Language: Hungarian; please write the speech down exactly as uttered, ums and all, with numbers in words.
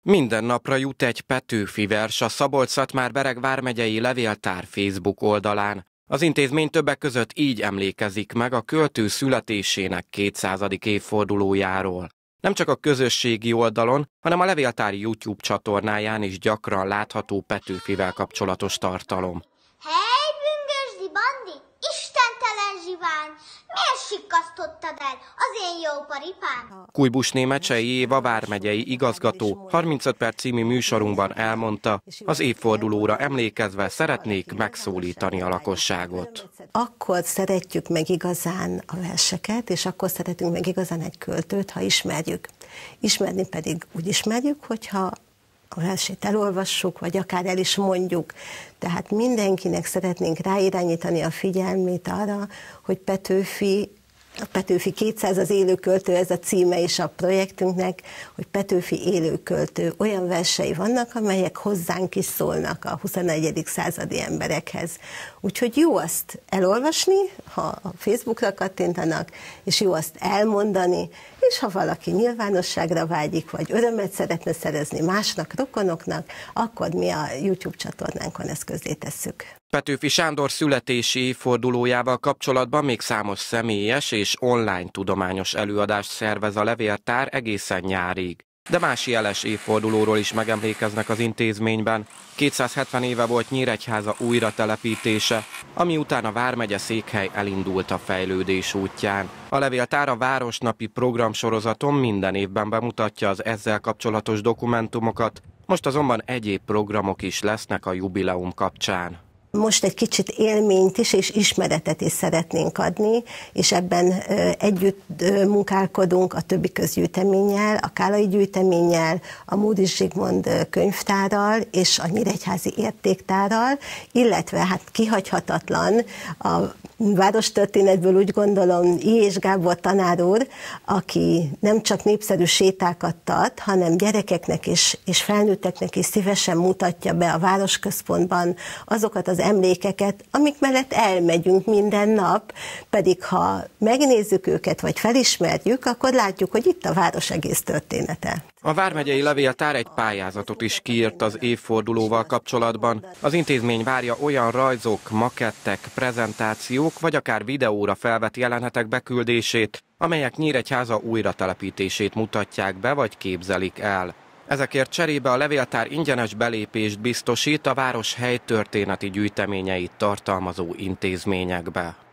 Minden napra jut egy Petőfi vers a Szabolcs-Szatmár-Bereg vármegyei levéltár Facebook oldalán. Az intézmény többek között így emlékezik meg a költő születésének kétszázadik évfordulójáról. Nem csak a közösségi oldalon, hanem a levéltár YouTube csatornáján is gyakran látható Petőfivel kapcsolatos tartalom. Hely, bűngösdi bandi, istentelen zsiván, miért sikkasztottad el az én jó paripám? Kujbusné Mecsei Éva vármegyei igazgató harmincöt perc című műsorunkban elmondta, az évfordulóra emlékezve szeretnék megszólítani a lakosságot. Akkor szeretjük meg igazán a verseket, és akkor szeretünk meg igazán egy költőt, ha ismerjük. Ismerni pedig úgy ismerjük, hogyha a versét elolvassuk, vagy akár el is mondjuk. Tehát mindenkinek szeretnénk ráirányítani a figyelmét arra, hogy Petőfi, a Petőfi kétszáz az élőköltő, ez a címe is a projektünknek, hogy Petőfi élőköltő. Olyan versei vannak, amelyek hozzánk is szólnak a huszonegyedik századi emberekhez. Úgyhogy jó azt elolvasni, ha a Facebookra kattintanak, és jó azt elmondani, és ha valaki nyilvánosságra vágyik, vagy örömet szeretne szerezni másnak, rokonoknak, akkor mi a YouTube csatornánkon ezt közzé tesszük. Petőfi Sándor születési évfordulójával kapcsolatban még számos személyes és online tudományos előadást szervez a levéltár egészen nyárig. De más jeles évfordulóról is megemlékeznek az intézményben. kétszázhetven éve volt Nyíregyháza újratelepítése, ami után a vármegye székhely elindult a fejlődés útján. A levéltár a városnapi programsorozaton minden évben bemutatja az ezzel kapcsolatos dokumentumokat, most azonban egyéb programok is lesznek a jubileum kapcsán. Most egy kicsit élményt is és ismeretet is szeretnénk adni, és ebben együtt munkálkodunk a többi közgyűjteménnyel, a Kálai gyűjteménnyel, a Móris Zsigmond könyvtárral és a Nyíregyházi értéktárral, illetve hát kihagyhatatlan a várostörténetből úgy gondolom I. és Gábor tanár úr, aki nem csak népszerű sétákat tart, hanem gyerekeknek és, és felnőtteknek is szívesen mutatja be a városközpontban azokat az emlékeket, amik mellett elmegyünk minden nap, pedig ha megnézzük őket, vagy felismerjük, akkor látjuk, hogy itt a város egész története. A vármegyei levéltár egy pályázatot is kiírt az évfordulóval kapcsolatban. Az intézmény várja olyan rajzok, makettek, prezentációk, vagy akár videóra felvett jelenetek beküldését, amelyek Nyíregyháza újratelepítését mutatják be, vagy képzelik el. Ezekért cserébe a levéltár ingyenes belépést biztosít a város helytörténeti gyűjteményeit tartalmazó intézményekbe.